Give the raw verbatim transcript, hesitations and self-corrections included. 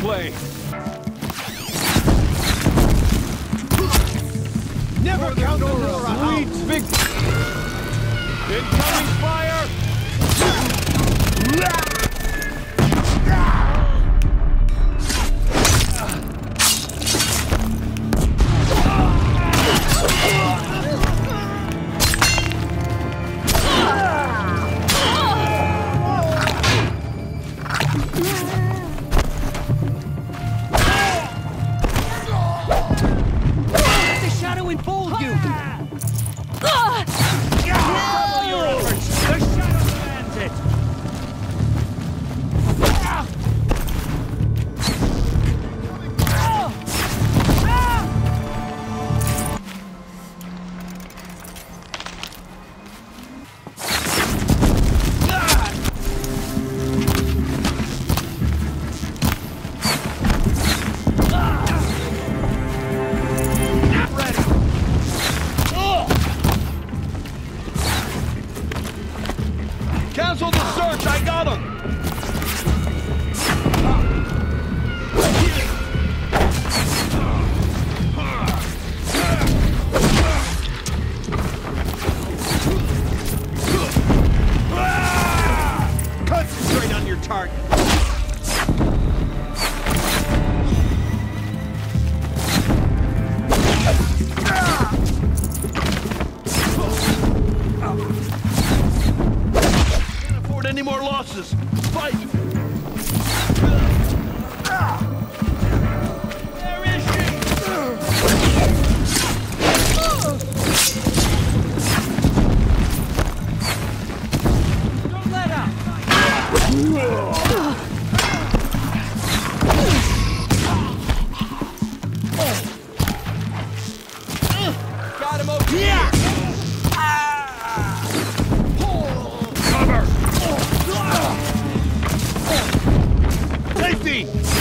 way. Never count the Nora out. Sweet big... Incoming fire! The shadow enfold you. Double your efforts! The shadow lands it! Cancel the search! I got him! Concentrate on your target! Can't afford any more losses! Fight! Where is she? Don't let up. Got him over here! Cover! Safety!